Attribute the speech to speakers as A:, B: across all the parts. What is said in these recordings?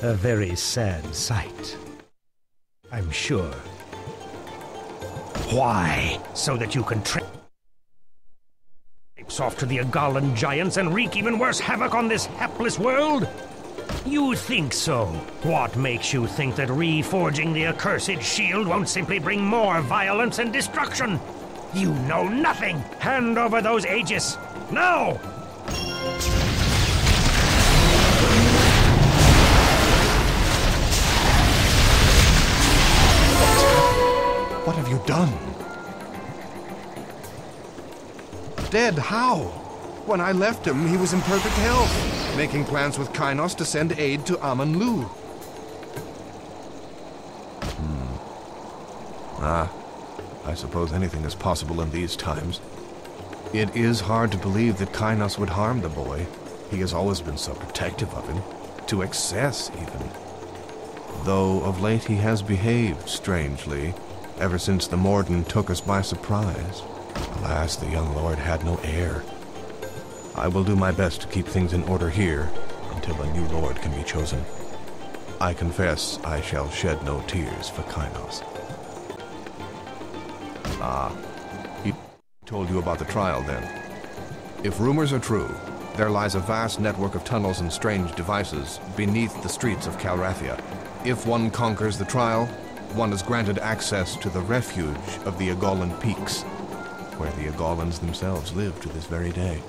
A: A very sad sight, I'm sure. Why? So that you can traipse off to the Agalan giants and wreak even worse havoc on this hapless world? You think so? What makes you think that reforging the accursed shield won't simply bring more violence and destruction? You know nothing! Hand over those Aegis! Now!
B: What have you done? Dead, how? When I left him, he was in perfect health, making plans with Kainos to send aid to Amun Lu. I suppose anything is possible in these times. It is hard to believe that Kainos would harm the boy. He has always been so protective of him, to excess even. Though of late he has behaved strangely, ever since the Morden took us by surprise. Alas, the young lord had no heir. I will do my best to keep things in order here until a new lord can be chosen. I confess I shall shed no tears for Kainos. He told you about the trial then. If rumors are true, there lies a vast network of tunnels and strange devices beneath the streets of Calrathia. If one conquers the trial, one is granted access to the refuge of the Agalan Peaks, where the Agalans themselves live to this very day.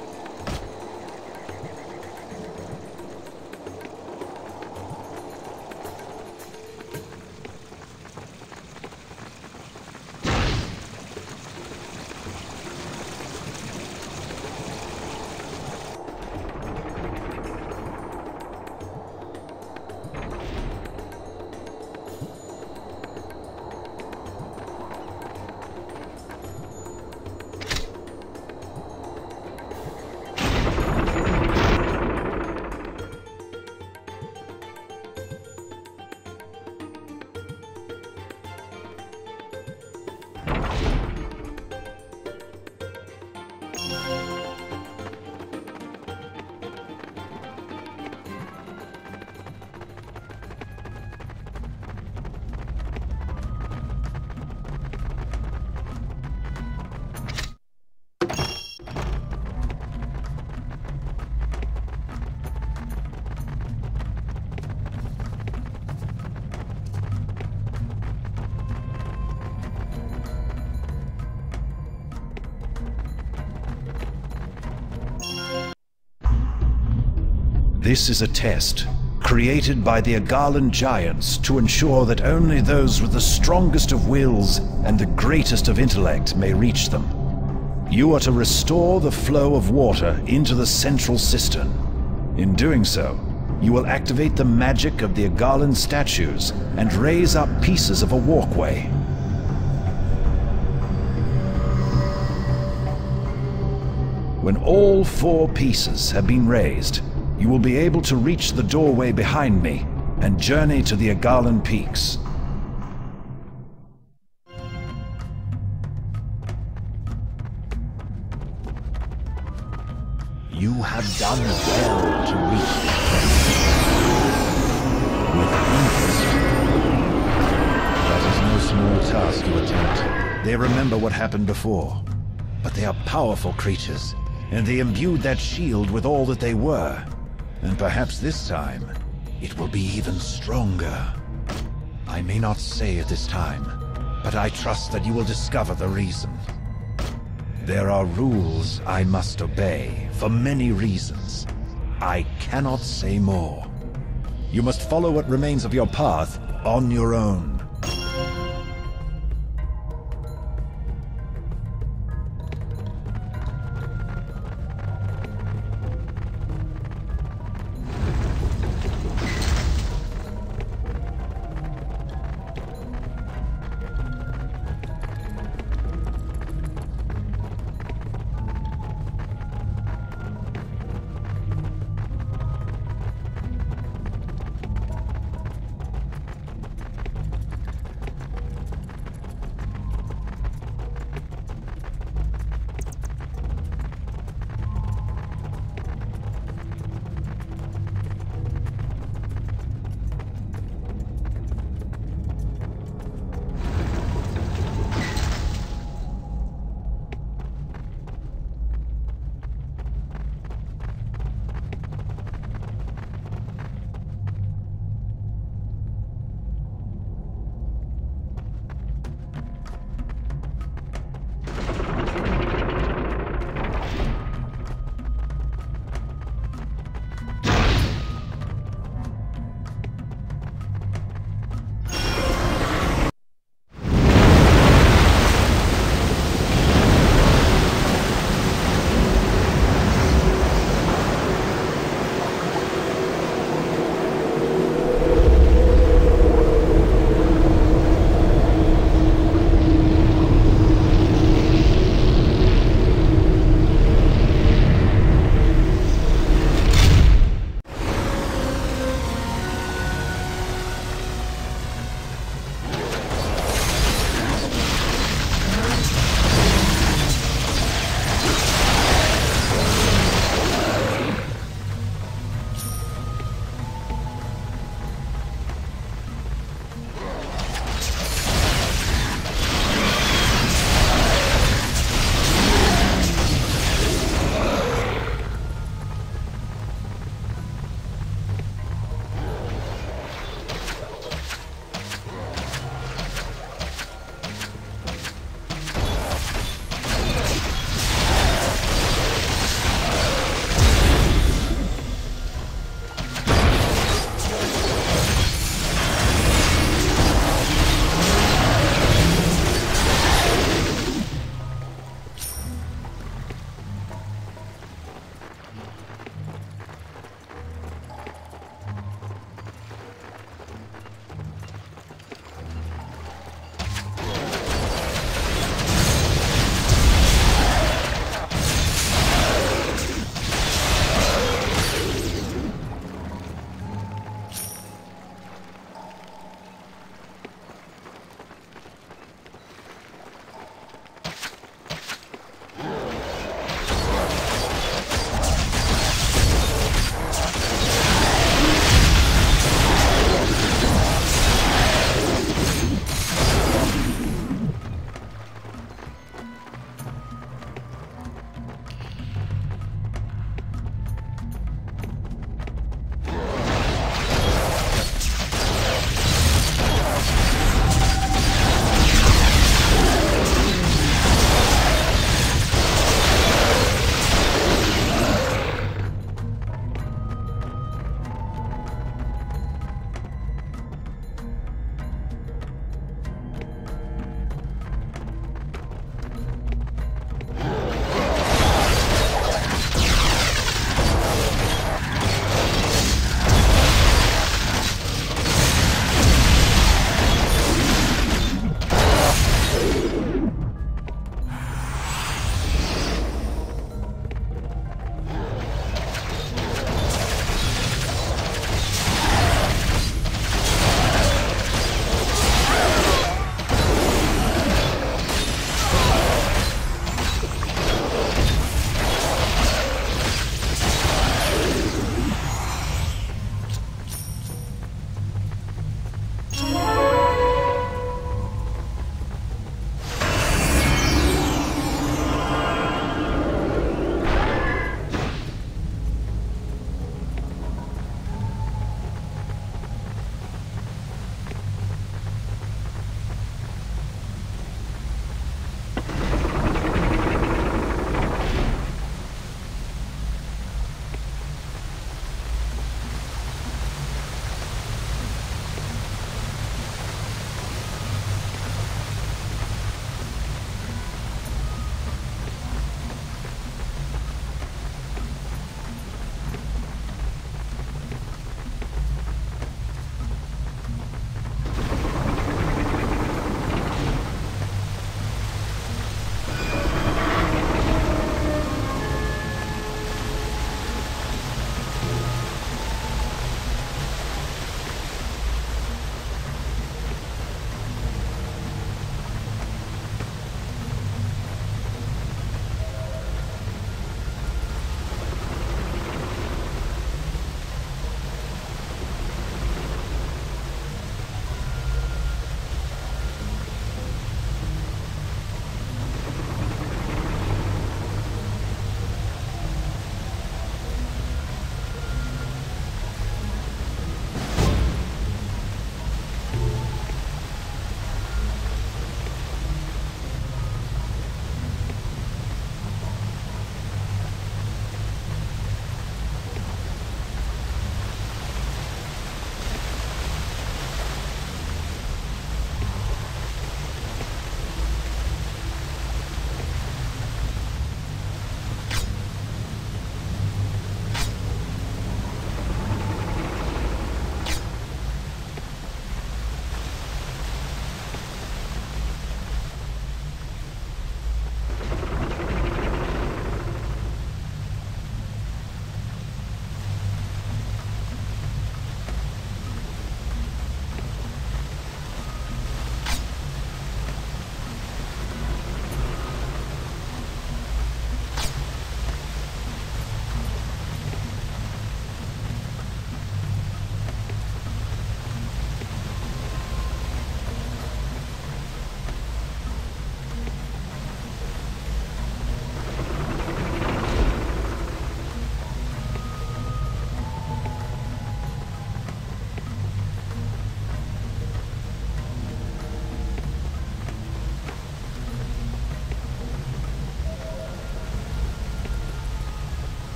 C: This is a test created by the Agalan giants to ensure that only those with the strongest of wills and the greatest of intellect may reach them. You are to restore the flow of water into the central cistern. In doing so, you will activate the magic of the Agalan statues and raise up pieces of a walkway. When all 4 pieces have been raised, you will be able to reach the doorway behind me and journey to the Agalan Peaks. You have done well to reach this place. With interest. That is no small task to attempt. They remember what happened before, but they are powerful creatures, and they imbued that shield with all that they were. And perhaps this time, it will be even stronger. I may not say at this time, but I trust that you will discover the reason. There are rules I must obey, for many reasons. I cannot say more. You must follow what remains of your path on your own.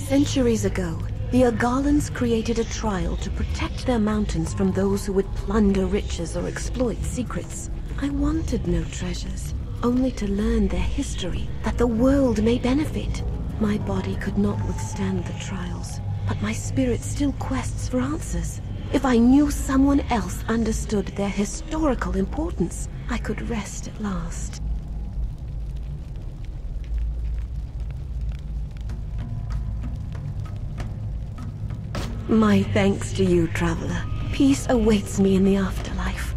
D: Centuries ago, the Agalans created a trial to protect their mountains from those who would plunder riches or exploit secrets. I wanted no treasures, only to learn their history, that the world may benefit. My body could not withstand the trials, but my spirit still quests for answers. If I knew someone else understood their historical importance, I could rest at last. My thanks to you, traveler. Peace awaits me in the afterlife.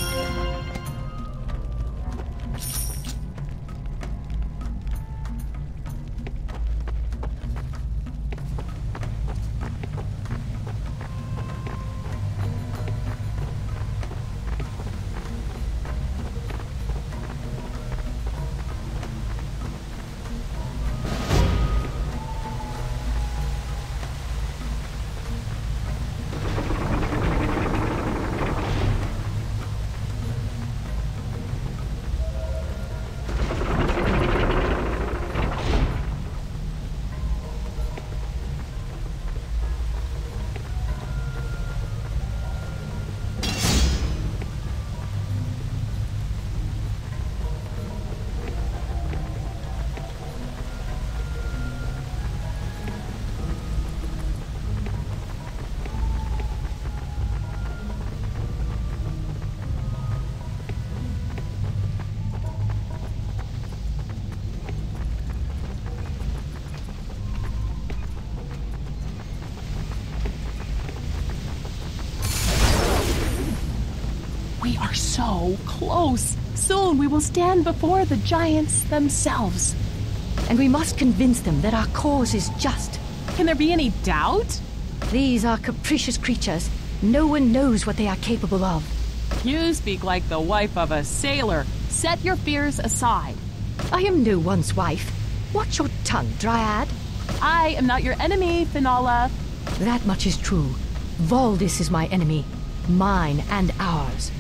E: We are so close. Soon we will stand before the giants themselves.
F: And we must convince them that our cause is just.
E: Can there be any doubt?
F: These are capricious creatures. No one knows what they are capable of.
E: You speak like the wife of a sailor. Set your fears aside.
F: I am no one's wife. Watch your tongue, Dryad.
E: I am not your enemy, Finola.
F: That much is true. Valdis is my enemy. Mine and ours.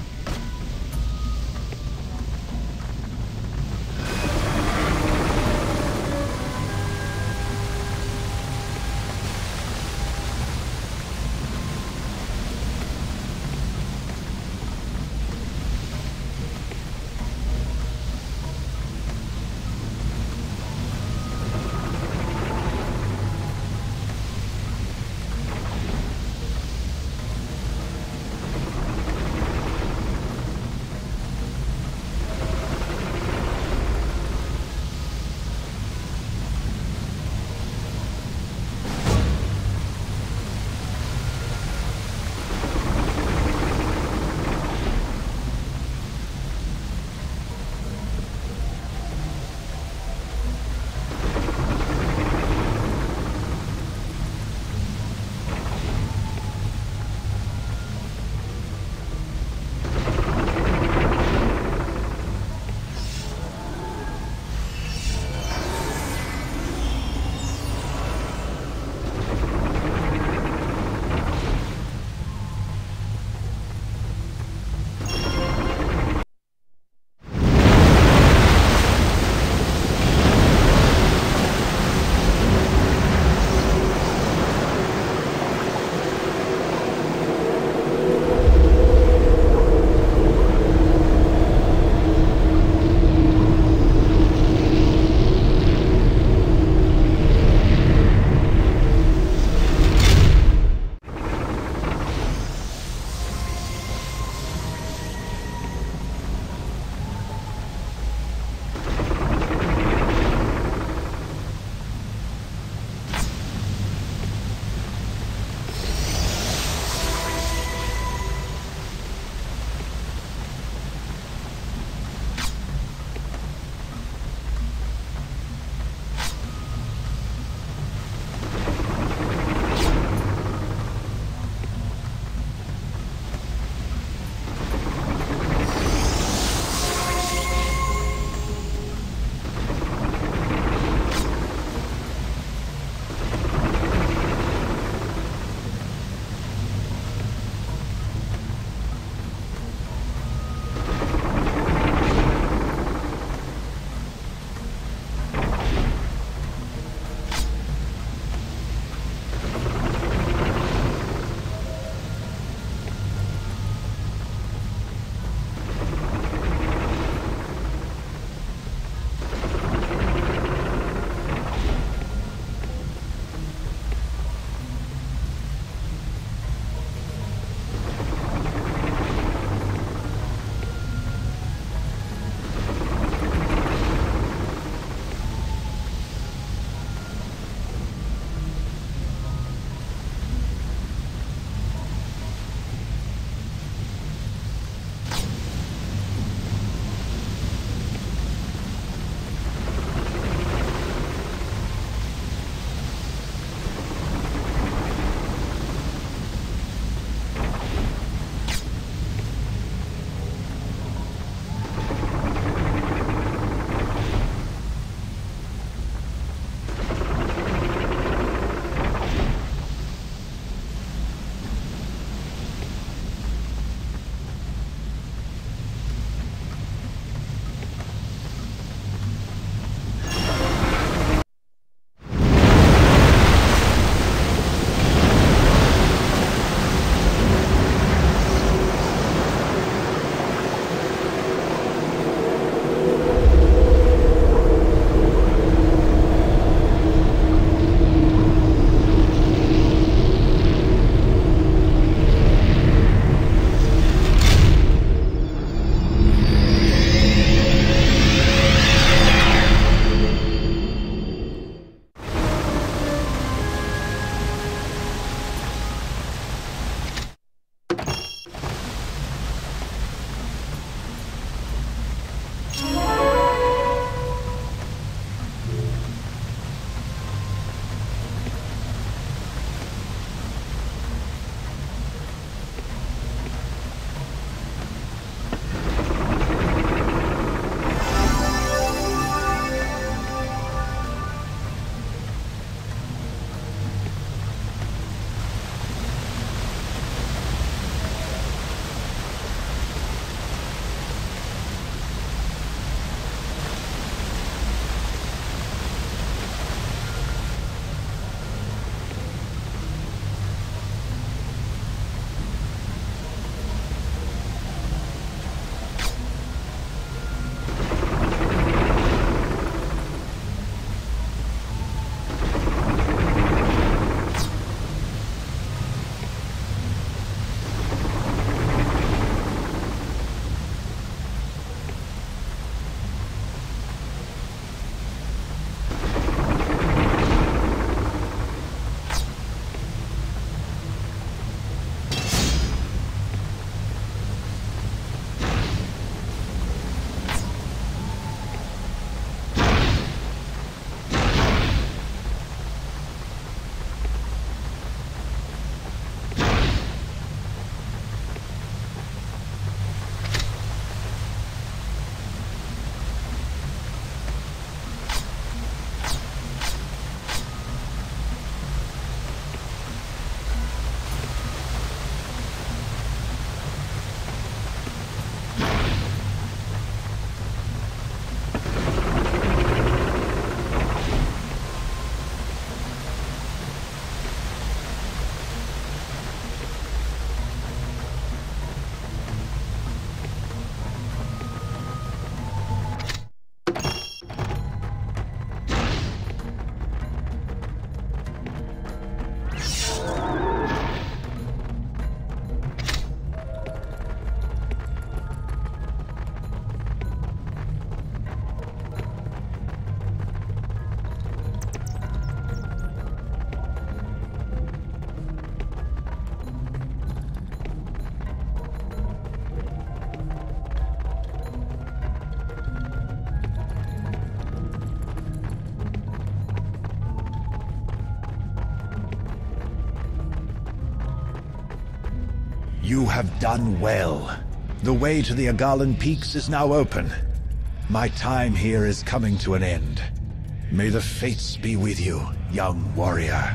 C: You have done well. The way to the Agalan Peaks is now open. My time here is coming to an end. May the fates be with you, young warrior.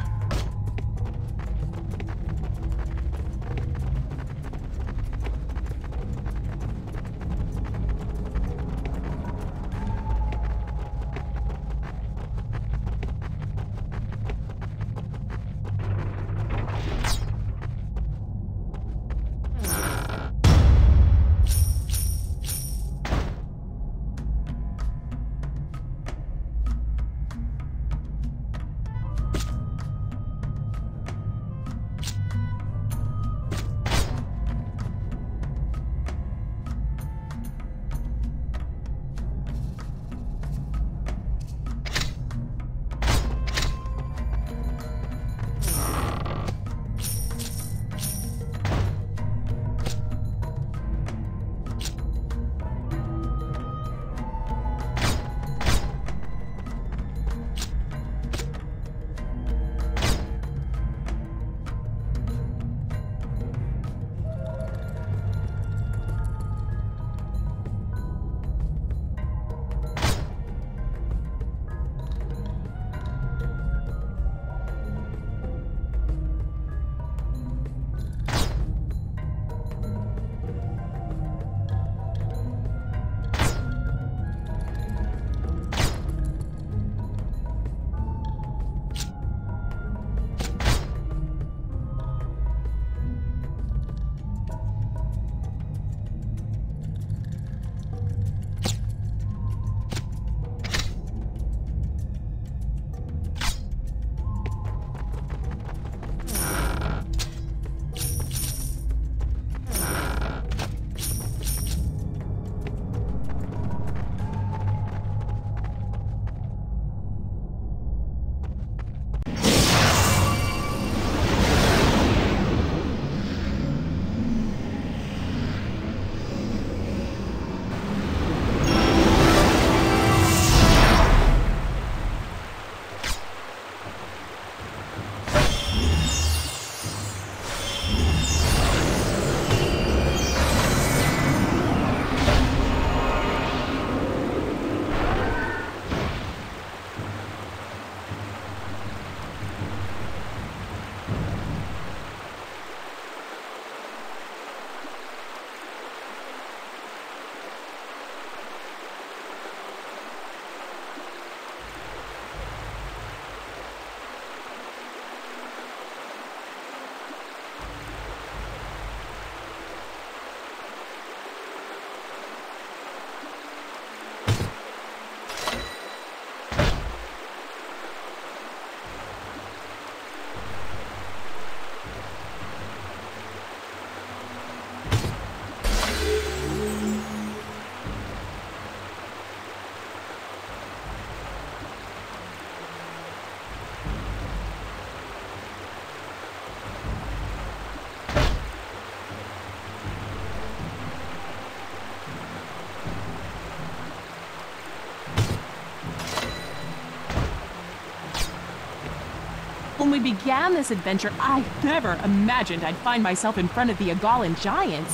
E: When we began this adventure, I never imagined I'd find myself in front of the Agalan giants.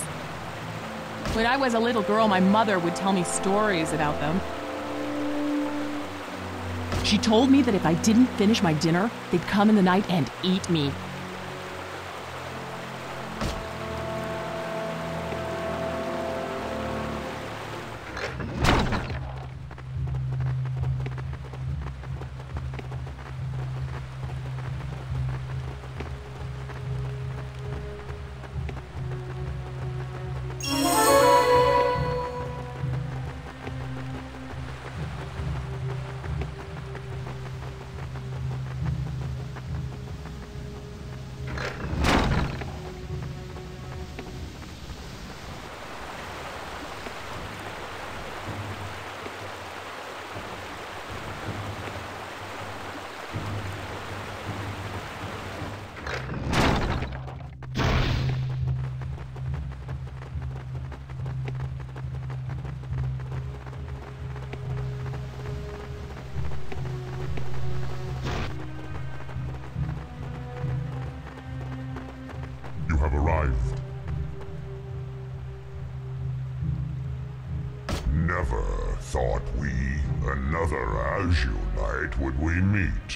E: When I was a little girl, my mother would tell me stories about them. She told me that if I didn't finish my dinner, they'd come in the night and eat me.
G: other Azulite would we meet?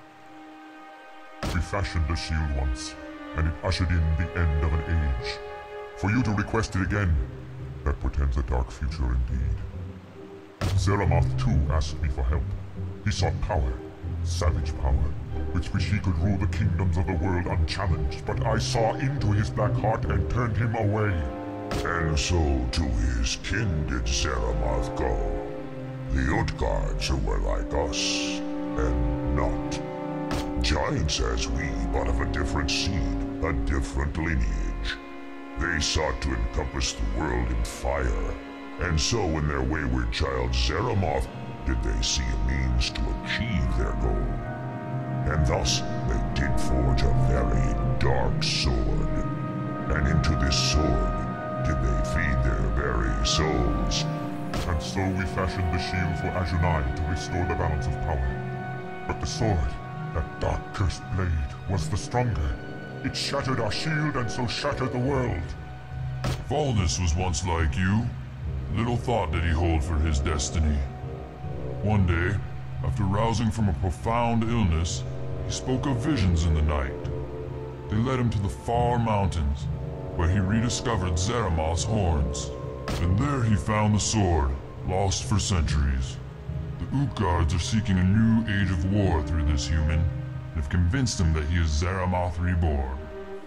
H: We fashioned a shield once, and it ushered in the end of an age. For you to request it again, that portends a dark future indeed. Zeramoth too asked me for help. He sought power, savage power, with which he could rule the kingdoms of the world unchallenged, but I saw into his black heart and turned him away.
G: And so to his kin did Zeramoth go. The Utgards who were like us, and not. Giants as we, but of a different seed, a different lineage. They sought to encompass the world in fire, and so in their wayward child Zeramoth did they see a means to achieve their goal. And thus they did forge a very dark sword. And into this sword did they feed their very souls.
H: And so we fashioned the shield for Azunai to restore the balance of power. But the sword, that dark cursed blade, was the stronger. It shattered our shield and so shattered the world.
I: Valdis was once like you. Little thought did he hold for his destiny. One day, after rousing from a profound illness, he spoke of visions in the night. They led him to the far mountains, where he rediscovered Zeramoth's horns. And there he found the sword, lost for centuries. The Utgards are seeking a new age of war through this human, and have convinced him that he is Zeramoth reborn.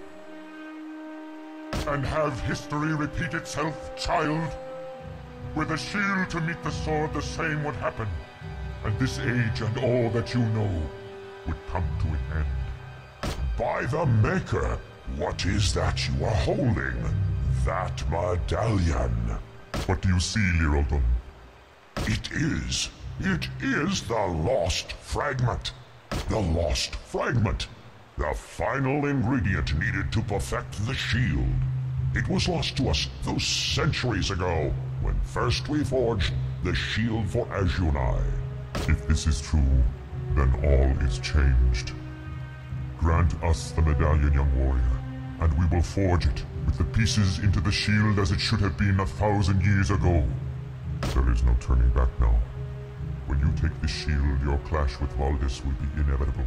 H: And have history repeat itself, child? Were the shield to meet the sword, the same would happen, and this age and all that you know would come to an end.
G: By the Maker, what is that you are holding? That medallion.
H: What do you see, Liraldun?
G: It is the lost fragment. The lost fragment. The final ingredient needed to perfect the shield. It was lost to us those centuries ago, when first we forged the shield for Azunai.
H: If this is true, then all is changed. Grant us the medallion, young warrior, and we will forge it with the pieces into the shield as it should have been 1,000 years ago. There is no turning back now. When you take the shield, your clash with Valdis will be inevitable.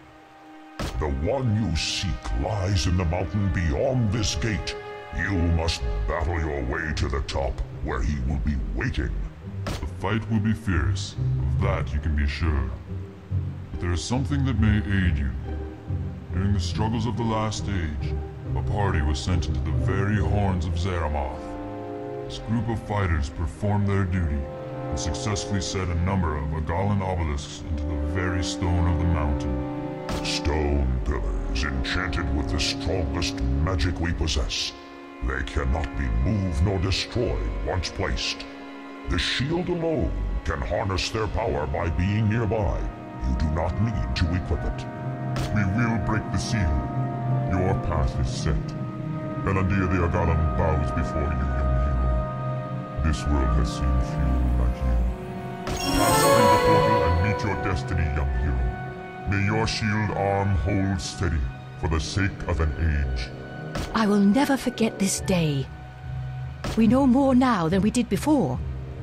G: The one you seek lies in the mountain beyond this gate. You must battle your way to the top, where he will be waiting.
I: The fight will be fierce, of that you can be sure. But there is something that may aid you. During the struggles of the last age, a party was sent into the very horns of Zeramoth. This group of fighters performed their duty, and successfully set a number of Agalan obelisks into the very stone of the mountain.
G: Stone pillars enchanted with the strongest magic we possess. They cannot be moved nor destroyed once placed. The shield alone can harness their power by being nearby. You do not need to equip it.
H: We will break the seal. Your path is set. Belandir the Agalam bows before you, young hero. This world has seen few like you. Pass through the portal and meet your destiny, young hero. May your shield arm hold steady for the sake of an age.
F: I will never forget this day. We know more now than we did before.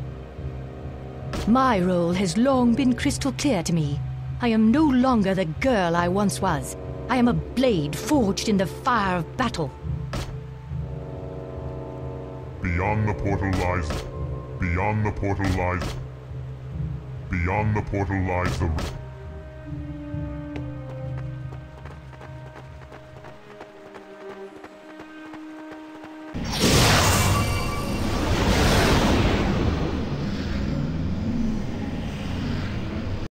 F: My role has long been crystal clear to me. I am no longer the girl I once was. I am a blade forged in the fire of battle.
H: Beyond the portal lies the